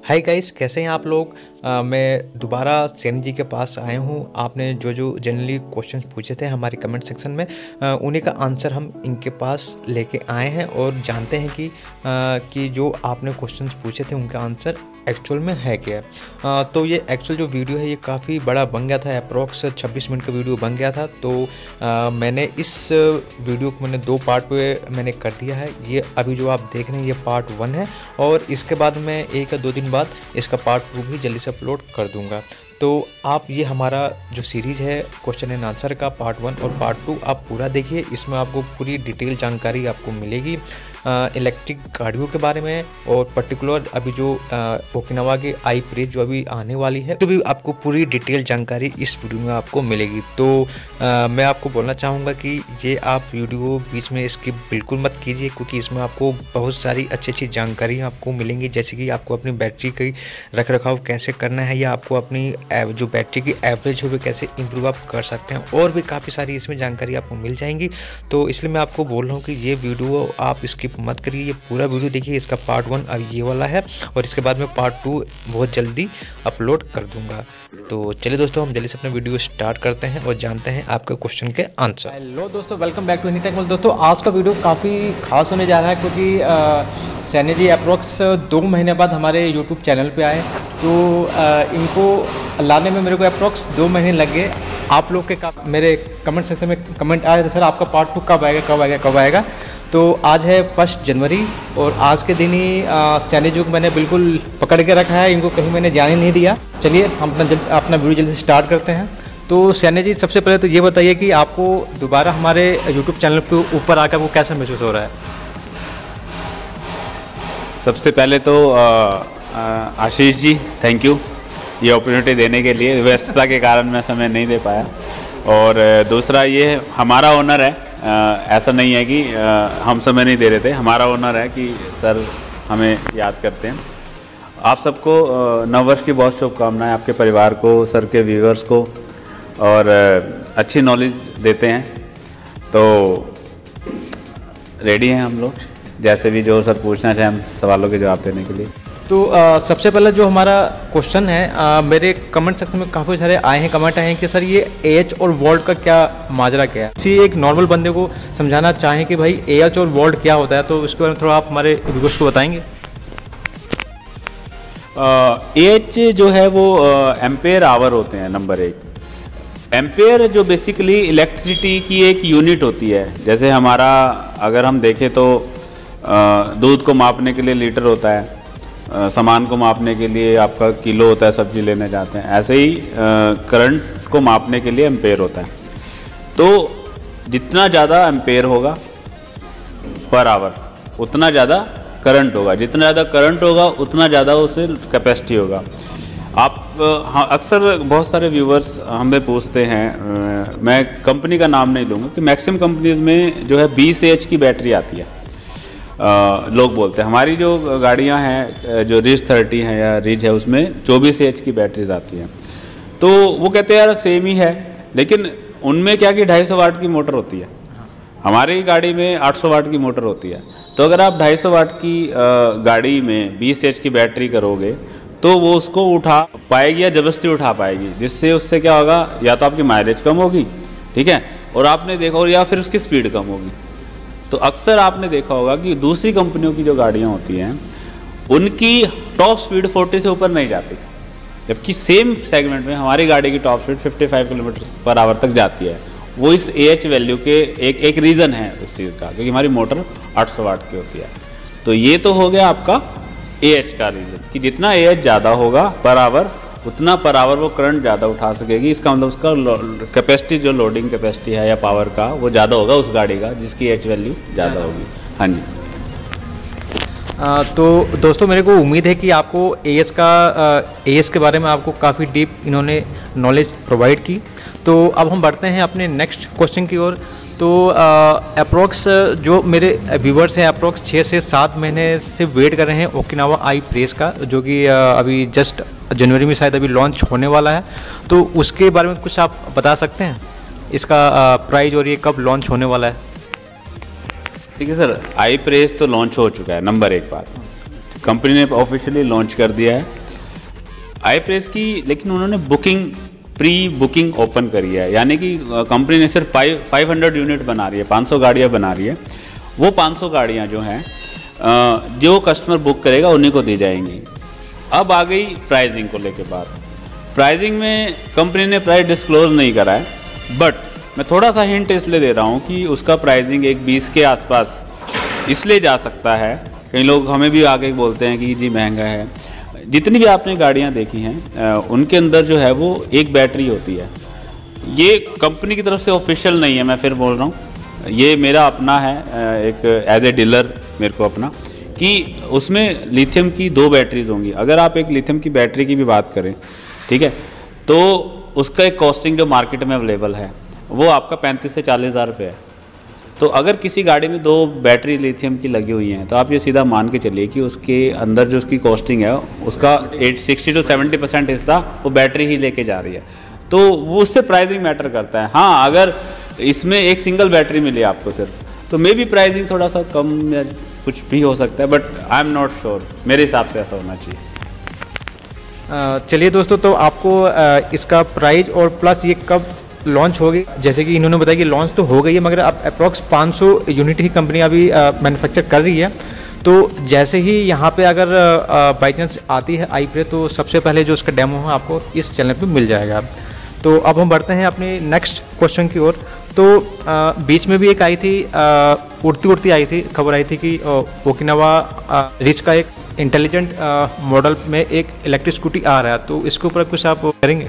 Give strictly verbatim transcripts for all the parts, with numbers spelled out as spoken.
Hi guys, कैसे हैं आप लोग। आ, मैं दोबारा सैनी जी के पास आया हूँ। आपने जो जो जनरली क्वेश्चंस पूछे थे हमारे कमेंट सेक्शन में, आ, उन्हीं का आंसर हम इनके पास लेके आए हैं और जानते हैं कि आ, कि जो आपने क्वेश्चंस पूछे थे उनका आंसर एक्चुअल में है क्या। आ, तो ये एक्चुअल जो वीडियो है ये काफ़ी बड़ा बन गया था, अप्रॉक्स छब्बीस मिनट का वीडियो बन गया था। तो आ, मैंने इस वीडियो को मैंने दो पार्ट पे मैंने कर दिया है। ये अभी जो आप देख रहे हैं ये पार्ट वन है और इसके बाद मैं एक या दो दिन बाद इसका पार्ट टू भी जल्दी से अपलोड कर दूंगा। तो आप ये हमारा जो सीरीज़ है क्वेश्चन एंड आंसर का पार्ट वन और पार्ट टू आप पूरा देखिए। इसमें आपको पूरी डिटेल जानकारी आपको मिलेगी इलेक्ट्रिक गाड़ियों के बारे में और पर्टिकुलर अभी जो ओकिनावा के आई प्रेस जो अभी आने वाली है तो भी आपको पूरी डिटेल जानकारी इस वीडियो में आपको मिलेगी। तो आ, मैं आपको बोलना चाहूँगा कि ये आप वीडियो बीच में स्किप बिल्कुल मत कीजिए, क्योंकि इसमें आपको बहुत सारी अच्छी अच्छी जानकारी आपको मिलेंगी, जैसे कि आपको अपनी बैटरी की रख रखाव कैसे करना है या आपको अपनी जो बैटरी की एवरेज है वो कैसे इम्प्रूव आप कर सकते हैं, और भी काफ़ी सारी इसमें जानकारी आपको मिल जाएंगी। तो इसलिए मैं आपको बोल रहा हूँ कि ये वीडियो आप स्किप मत करिए, ये पूरा वीडियो देखिए। इसका पार्ट वन अब ये वाला है और इसके बाद में पार्ट टू बहुत जल्दी अपलोड कर दूंगा। तो चलिए दोस्तों, हम जल्दी से अपना वीडियो स्टार्ट करते हैं और जानते हैं आपके क्वेश्चन के आंसर। हेलो दोस्तों, welcome back to Any Tech World. दोस्तों आज का वीडियो काफ़ी खास होने जा रहा है, क्योंकि सैनी जी अप्रोक्स दो महीने बाद हमारे यूट्यूब चैनल पे आए। तो आ, इनको लाने में मेरे को अप्रोक्स दो महीने लग गए। आप लोग के मेरे कमेंट सेक्शन में कमेंट आ रहे थे, सर आपका पार्ट टू कब आएगा कब आएगा कब आएगा। तो आज है फर्स्ट जनवरी और आज के दिन ही सैनी जी को मैंने बिल्कुल पकड़ के रखा है, इनको कहीं मैंने जाने नहीं दिया। चलिए हम अपना जल्द अपना वीडियो जल्दी से स्टार्ट करते हैं। तो सैनी जी, सबसे पहले तो ये बताइए कि आपको दोबारा हमारे यूट्यूब चैनल के ऊपर आकर वो कैसा महसूस हो रहा है। सबसे पहले तो आशीष जी थैंक यू ये अपॉर्चुनिटी देने के लिए। व्यस्तता के कारण मैं समय नहीं दे पाया। और दूसरा ये हमारा ऑनर है, आ, ऐसा नहीं है कि आ, हम समय नहीं दे रहे थे, हमारा ऑनर है कि सर हमें याद करते हैं। आप सबको नववर्ष की बहुत शुभकामनाएं, आपके परिवार को, सर के व्यूअर्स को, और आ, अच्छी नॉलेज देते हैं। तो रेडी हैं हम लोग, जैसे भी जो सर पूछना चाहें हम सवालों के जवाब देने के लिए। तो आ, सबसे पहले जो हमारा क्वेश्चन है, आ, मेरे कमेंट सेक्शन में काफ़ी सारे आए हैं, कमेंट आए हैं कि सर ये एच और वोल्ट का क्या माजरा क्या है। इसी एक नॉर्मल बंदे को समझाना चाहें कि भाई एच और वोल्ट क्या होता है, तो उसके बारे में थोड़ा आप हमारे व्यूअर्स को बताएंगे। एच जो है वो एम्पेयर आवर होते हैं। नंबर एक, एम्पेयर जो बेसिकली इलेक्ट्रिसिटी की एक यूनिट होती है। जैसे हमारा अगर हम देखें तो दूध को मापने के लिए लीटर होता है, सामान को मापने के लिए आपका किलो होता है, सब्जी लेने जाते हैं। ऐसे ही करंट को मापने के लिए एम्पेयर होता है। तो जितना ज़्यादा एम्पेयर होगा पर आवर उतना ज़्यादा करंट होगा, जितना ज़्यादा करंट होगा उतना ज़्यादा उससे कैपेसिटी होगा। आप हाँ, अक्सर बहुत सारे व्यूवर्स हमें पूछते हैं, मैं कंपनी का नाम नहीं लूँगा, कि मैक्सिमम कंपनीज में जो है बीस एच की बैटरी आती है। आ, लोग बोलते हैं हमारी जो गाड़ियां हैं, जो रिज थर्टी है या रिज है, उसमें चौबीस एच की बैटरीज आती हैं। तो वो कहते हैं यार सेम ही है, लेकिन उनमें क्या कि ढाई सौ वाट की मोटर होती है, हमारी गाड़ी में आठ सौ वाट की मोटर होती है। तो अगर आप ढाई सौ वाट की गाड़ी में बीस एच की बैटरी करोगे तो वो उसको उठा पाएगी या जबरदस्ती उठा पाएगी, जिससे उससे क्या होगा, या तो आपकी माइलेज कम होगी, ठीक है, और आपने देखा, और या फिर उसकी स्पीड कम होगी। तो अक्सर आपने देखा होगा कि दूसरी कंपनियों की जो गाड़ियां होती हैं उनकी टॉप स्पीड चालीस से ऊपर नहीं जाती, जबकि सेम सेगमेंट में हमारी गाड़ी की टॉप स्पीड पचपन किलोमीटर पर आवर तक जाती है। वो इस एच वैल्यू के एक एक रीज़न है उस चीज़ का, क्योंकि हमारी मोटर आठ सौ वाट की होती है। तो ये तो हो गया आपका एच का रीज़न, कि जितना एच ज़्यादा होगा पर आवर उतना पर आवर वो करंट ज़्यादा उठा सकेगी। इसका मतलब उसका कैपेसिटी, जो लोडिंग कैपेसिटी है या पावर का, वो ज़्यादा होगा उस गाड़ी का जिसकी एच वैल्यू ज़्यादा होगी। हाँ जी। आ, तो दोस्तों मेरे को उम्मीद है कि आपको एएस का एएस के बारे में आपको काफ़ी डीप इन्होंने नॉलेज प्रोवाइड की। तो अब हम बढ़ते हैं अपने नेक्स्ट क्वेश्चन की ओर। तो अप्रोक्स जो मेरे व्यूवर्स हैं अप्रोक्स छः से सात महीने से वेट कर रहे हैं ओकिनावा आई प्रेस का, जो कि अभी जस्ट जनवरी में शायद अभी लॉन्च होने वाला है। तो उसके बारे में कुछ आप बता सकते हैं, इसका प्राइस और ये कब लॉन्च होने वाला है। ठीक है सर, आई प्रेस तो लॉन्च हो चुका है, नंबर एक बात। कंपनी ने ऑफिशियली लॉन्च कर दिया है आई प्रेस की, लेकिन उन्होंने बुकिंग प्री बुकिंग ओपन करी है, यानी कि कंपनी ने सिर्फ फाइव हंड्रेड यूनिट बना रही है, पाँच सौ गाड़ियाँ बना रही है। वो पाँच सौ गाड़ियाँ जो हैं जो कस्टमर बुक करेगा उन्हीं को दी जाएंगी। अब आ गई प्राइसिंग को लेके बात। प्राइसिंग में कंपनी ने प्राइस डिस्क्लोज नहीं करा है, बट मैं थोड़ा सा हिंट इसलिए दे रहा हूँ कि उसका प्राइसिंग एक बीस के आसपास इसलिए जा सकता है। कई लोग हमें भी आगे बोलते हैं कि जी महंगा है। जितनी भी आपने गाड़ियाँ देखी हैं उनके अंदर जो है वो एक बैटरी होती है। ये कंपनी की तरफ से ऑफिशियल नहीं है, मैं फिर बोल रहा हूँ, ये मेरा अपना है एक एज ए डीलर मेरे को अपना, कि उसमें लिथियम की दो बैटरीज होंगी। अगर आप एक लिथियम की बैटरी की भी बात करें, ठीक है, तो उसका एक कॉस्टिंग जो मार्केट में अवेलेबल है वो आपका पैंतीस से चालीस हज़ार रुपये है। तो अगर किसी गाड़ी में दो बैटरी लिथियम की लगी हुई हैं तो आप ये सीधा मान के चलिए कि उसके अंदर जो उसकी कॉस्टिंग है उसका at sixty to seventy percent हिस्सा वो बैटरी ही लेके जा रही है। तो वो उससे प्राइसिंग मैटर करता है। हाँ, अगर इसमें एक सिंगल बैटरी मिली आपको सिर्फ, तो मे बी प्राइसिंग थोड़ा सा कम या कुछ भी हो सकता है, but I am not sure. मेरे हिसाब से ऐसा होना चाहिए। चलिए दोस्तों, तो आपको इसका प्राइस और प्लस ये कब लॉन्च होगी, जैसे कि इन्होंने बताया कि लॉन्च तो हो गई है, मगर अब अप्रॉक्स पाँच सौ यूनिट ही कंपनी अभी मैन्युफैक्चर कर रही है। तो जैसे ही यहाँ पे अगर बाई चांस आती है आई प्रेस, तो सबसे पहले जो उसका डेमो है आपको इस चैनल पे मिल जाएगा। तो अब हम बढ़ते हैं अपने नेक्स्ट क्वेश्चन की ओर। तो आ, बीच में भी एक आई थी, आ, उड़ती उड़ती आई थी, खबर आई थी कि ओकिनावा रिच का एक इंटेलिजेंट मॉडल में एक इलेक्ट्रिक स्कूटी आ रहा है। तो इसके ऊपर कुछ आप करेंगे?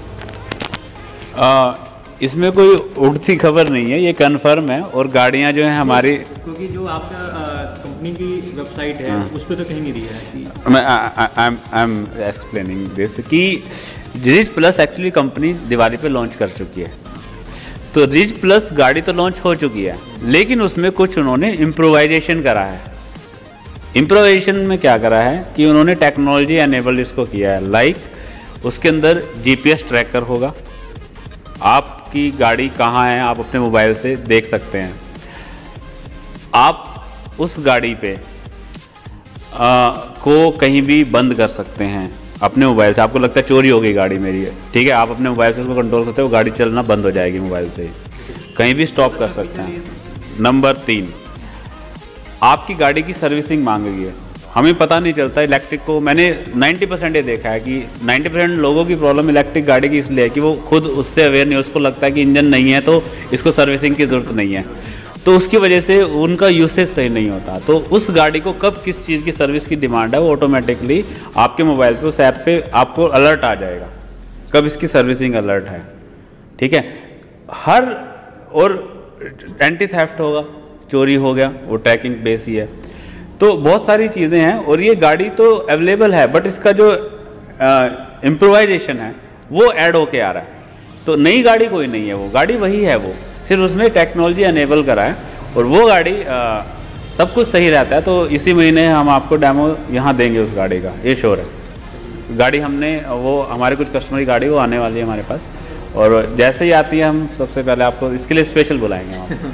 आ, इसमें कोई उड़ती खबर नहीं है, ये कंफर्म है। और गाड़ियां जो हैं हमारी, क्योंकि जो आपका कंपनी की वेबसाइट है उस पर तो कहीं नहीं दिया है कि मैं आई एम एक्सप्लेनिंग दिस कि Rich Plus actually company Diwali पे लॉन्च कर चुकी है। तो रिच प्लस गाड़ी तो लॉन्च हो चुकी है, लेकिन उसमें कुछ उन्होंने इम्प्रोवाइजेशन करा है। इम्प्रोवाइजेशन में क्या करा है कि उन्होंने टेक्नोलॉजी एनेबल इसको किया है। लाइक like, उसके अंदर जीपीएस ट्रैकर होगा, आपकी गाड़ी कहाँ है आप अपने मोबाइल से देख सकते हैं। आप उस गाड़ी पे आ, को कहीं भी बंद कर सकते हैं अपने मोबाइल से। आपको लगता है चोरी हो गई गाड़ी मेरी है, ठीक है, आप अपने मोबाइल से उसको कंट्रोल करते हो, गाड़ी चलना बंद हो जाएगी मोबाइल से, कहीं भी स्टॉप कर सकते हैं। नंबर तीन, आपकी गाड़ी की सर्विसिंग मांगेगी है। हमें पता नहीं चलता इलेक्ट्रिक को, मैंने नब्बे परसेंट ये देखा है कि नब्बे परसेंट लोगों की प्रॉब्लम इलेक्ट्रिक गाड़ी की इसलिए है कि वो खुद उससे अवेयर नहीं, उसको लगता है कि इंजन नहीं है तो इसको सर्विसिंग की ज़रूरत नहीं है, तो उसकी वजह से उनका यूसेज सही नहीं होता। तो उस गाड़ी को कब किस चीज़ की सर्विस की डिमांड है वो ऑटोमेटिकली आपके मोबाइल पे उस ऐप पे आपको अलर्ट आ जाएगा कब इसकी सर्विसिंग अलर्ट है, ठीक है। हर और एंटी थेफ्ट होगा, चोरी हो गया, वो ट्रैकिंग बेस ही है। तो बहुत सारी चीज़ें हैं और ये गाड़ी तो अवेलेबल है, बट इसका जो इम्प्रोवाइजेशन है वो ऐड होके आ रहा है। तो नई गाड़ी कोई नहीं है, वो गाड़ी वही है, वो सिर्फ उसमें टेक्नोलॉजी अनेबल करा है और वो गाड़ी आ, सब कुछ सही रहता है। तो इसी महीने हम आपको डेमो यहाँ देंगे उस गाड़ी का, ये श्योर है। गाड़ी हमने वो हमारे कुछ कस्टमर की गाड़ी वो आने वाली है हमारे पास, और जैसे ही आती है हम सबसे पहले आपको इसके लिए स्पेशल बुलाएंगे हम।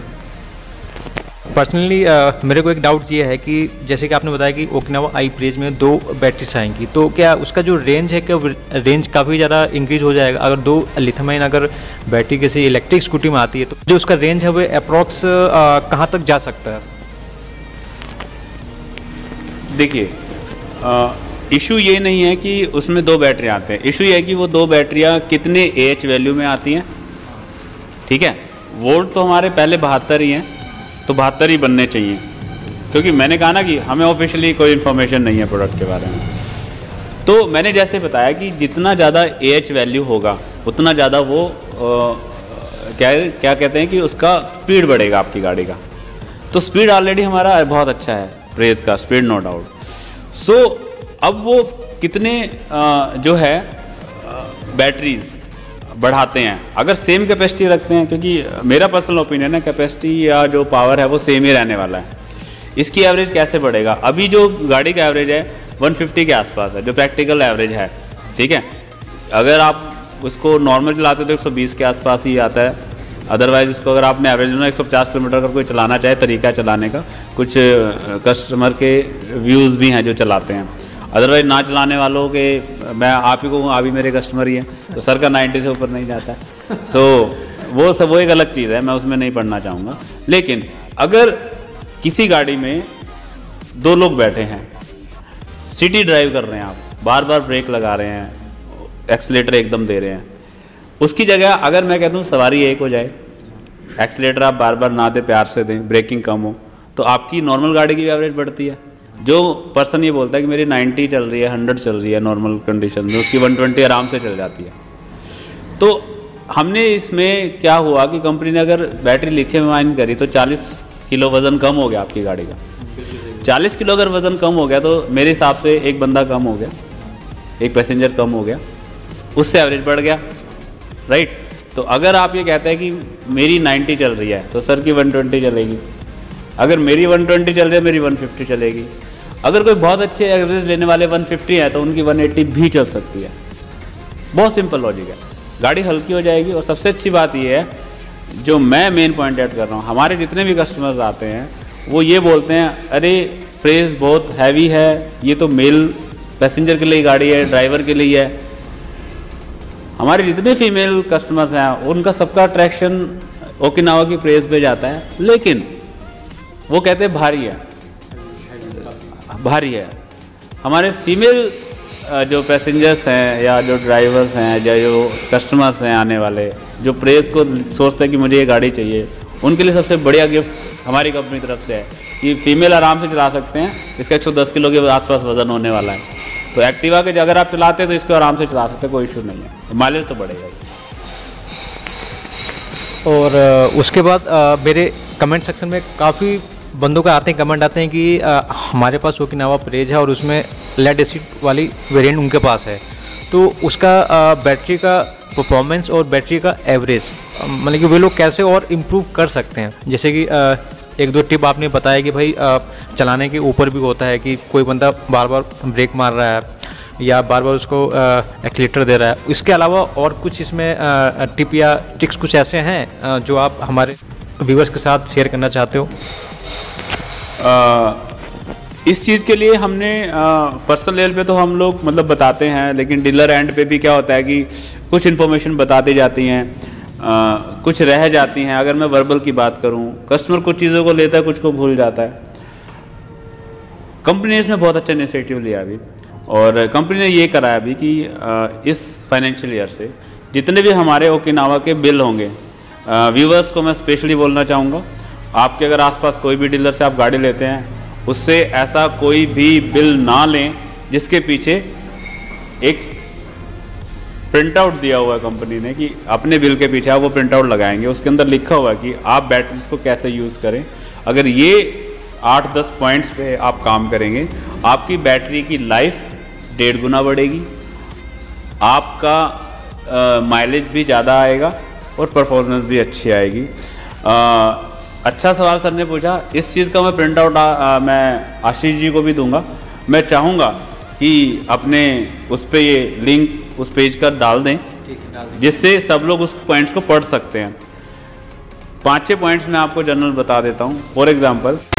पर्सनली uh, मेरे को एक डाउट ये है कि जैसे कि आपने बताया कि ओकिनावा आई प्रेस में दो बैटरीज आएंगी, तो क्या उसका जो रेंज है क्या रेंज काफ़ी ज़्यादा इंक्रीज हो जाएगा? अगर दो लिथियम आयन अगर बैटरी किसी इलेक्ट्रिक स्कूटी में आती है तो जो उसका रेंज है वो अप्रॉक्स uh, कहाँ तक जा सकता है? देखिए, इशू ये नहीं है कि उसमें दो बैटरी आते हैं, इशू ये है कि वो दो बैटरियाँ कितने एच वैल्यू में आती हैं, ठीक है। वोल्ट तो हमारे पहले बहत्तर ही हैं, तो बहत्तर ही बनने चाहिए, क्योंकि मैंने कहा ना कि हमें ऑफिशियली कोई इन्फॉर्मेशन नहीं है प्रोडक्ट के बारे में। तो मैंने जैसे बताया कि जितना ज़्यादा एच वैल्यू होगा उतना ज़्यादा वो आ, क्या क्या कहते हैं कि उसका स्पीड बढ़ेगा आपकी गाड़ी का। तो स्पीड ऑलरेडी हमारा बहुत अच्छा है, प्रेज का स्पीड नो डाउट। सो अब वो कितने आ, जो है बैटरी बढ़ाते हैं, अगर सेम कैपेसिटी रखते हैं, क्योंकि मेरा पर्सनल ओपिनियन है कैपेसिटी या जो पावर है वो सेम ही रहने वाला है। इसकी एवरेज कैसे बढ़ेगा? अभी जो गाड़ी का एवरेज है एक सौ पचास के आसपास है, जो प्रैक्टिकल एवरेज है, ठीक है। अगर आप उसको नॉर्मल चलाते हो तो एक सौ बीस के आसपास ही आता है, अदरवाइज इसको अगर आपने एवरेज में एक सौ पचास किलोमीटर अगर कोई चलाना चाहे, तरीका चलाने का, कुछ कस्टमर के व्यूज़ भी हैं जो चलाते हैं, अदरवाइज ना चलाने वालों के, मैं आप ही को हूँ, अभी मेरे कस्टमर ही हैं, तो सर का नाइन्टी से ऊपर नहीं जाता है। सो so, वो सब वो एक अलग चीज़ है, मैं उसमें नहीं पढ़ना चाहूँगा। लेकिन अगर किसी गाड़ी में दो लोग बैठे हैं, सिटी ड्राइव कर रहे हैं, आप बार बार ब्रेक लगा रहे हैं, एक्सीलेटर एकदम दे रहे हैं, उसकी जगह अगर मैं कहता हूँ सवारी एक हो जाए, एक्सीलेटर आप बार बार ना दें, प्यार से दें, ब्रेकिंग कम हो, तो आपकी नॉर्मल गाड़ी की भी एवरेज बढ़ती है। जो पर्सन ये बोलता है कि मेरी नब्बे चल रही है, हंड्रेड चल रही है नॉर्मल कंडीशन में, उसकी एक सौ बीस आराम से चल जाती है। तो हमने इसमें क्या हुआ कि कंपनी ने अगर बैटरी लिथियम आयन करी तो चालीस किलो वज़न कम हो गया आपकी गाड़ी का। चालीस किलो अगर वज़न कम हो गया तो मेरे हिसाब से एक बंदा कम हो गया, एक पैसेंजर कम हो गया, उससे एवरेज बढ़ गया, राइट। तो अगर आप ये कहते हैं कि मेरी नब्बे चल रही है तो सर की एक सौ बीस चलेगी, अगर मेरी एक सौ बीस चल रही है मेरी एक सौ पचास चलेगी, अगर कोई बहुत अच्छे एवरेज लेने वाले एक सौ पचास है तो उनकी एक सौ अस्सी भी चल सकती है। बहुत सिंपल लॉजिक है, गाड़ी हल्की हो जाएगी। और सबसे अच्छी बात ये है, जो मैं मेन पॉइंट ऐड कर रहा हूँ, हमारे जितने भी कस्टमर्स आते हैं वो ये बोलते हैं अरे प्रेस बहुत हैवी है, ये तो मेल पैसेंजर के लिए गाड़ी है, ड्राइवर के लिए है। हमारे जितने फीमेल कस्टमर्स हैं उनका सबका अट्रैक्शन ओकिनावा की प्रेस पे जाता है, लेकिन वो कहते हैं भारी है, भारी है। हमारे फीमेल जो पैसेंजर्स हैं या जो ड्राइवर्स हैं या जो कस्टमर्स हैं आने वाले, जो प्रेस को सोचते हैं कि मुझे ये गाड़ी चाहिए, उनके लिए सबसे बढ़िया गिफ्ट हमारी कंपनी की तरफ से है कि फीमेल आराम से चला सकते हैं, इसका एक सौ दस किलो के आसपास वजन होने वाला है। तो एक्टिवा के अगर आप चलाते हैं तो इसको आराम से चला सकते हैं, कोई इशू नहीं है, तो माइलेज तो बढ़ेगा ही। और उसके बाद आ, मेरे कमेंट सेक्शन में काफ़ी बंदों का आते हैं, कमेंट आते हैं कि आ, हमारे पास ओकिनावा प्रेज है और उसमें लेड एसिड वाली वेरिएंट उनके पास है, तो उसका आ, बैटरी का परफॉर्मेंस और बैटरी का एवरेज मतलब कि वे लोग कैसे और इम्प्रूव कर सकते हैं। जैसे कि आ, एक दो टिप आपने बताया कि भाई आ, चलाने के ऊपर भी होता है कि कोई बंदा बार बार ब्रेक मार रहा है या बार बार उसको एक्सीलेटर दे रहा है। इसके अलावा और कुछ इसमें आ, टिप या ट्रिक्स कुछ ऐसे हैं आ, जो आप हमारे व्यूअर्स के साथ शेयर करना चाहते हो? आ, इस चीज़ के लिए हमने पर्सनल लेवल पे तो हम लोग मतलब बताते हैं, लेकिन डीलर एंड पे भी क्या होता है कि कुछ इन्फॉर्मेशन बताती जाती हैं, आ, कुछ रह जाती हैं। अगर मैं वर्बल की बात करूं, कस्टमर कुछ चीज़ों को लेता है, कुछ को भूल जाता है। कंपनी ने इसमें बहुत अच्छा इनिशिएटिव लिया अभी, और कंपनी ने ये करा अभी कि आ, इस फाइनेंशियल ईयर से जितने भी हमारे ओकिनावा के बिल होंगे, व्यूवर्स को मैं स्पेशली बोलना चाहूँगा, आपके अगर आसपास कोई भी डीलर से आप गाड़ी लेते हैं, उससे ऐसा कोई भी बिल ना लें जिसके पीछे एक प्रिंट आउट दिया हुआ है कंपनी ने कि अपने बिल के पीछे आप वो प्रिंट आउट लगाएंगे, उसके अंदर लिखा हुआ है कि आप बैटरीज को कैसे यूज़ करें। अगर ये आठ दस पॉइंट्स पे आप काम करेंगे, आपकी बैटरी की लाइफ डेढ़ गुना बढ़ेगी, आपका माइलेज भी ज़्यादा आएगा और परफॉर्मेंस भी अच्छी आएगी। आ, अच्छा सवाल सर ने पूछा, इस चीज़ का मैं प्रिंट आउट मैं आशीष जी को भी दूंगा। मैं चाहूँगा कि अपने उस पर ये लिंक उस पेज का डाल दें, जिससे सब लोग उस पॉइंट्स को पढ़ सकते हैं। पाँच छः पॉइंट्स मैं आपको जनरल बता देता हूँ। For example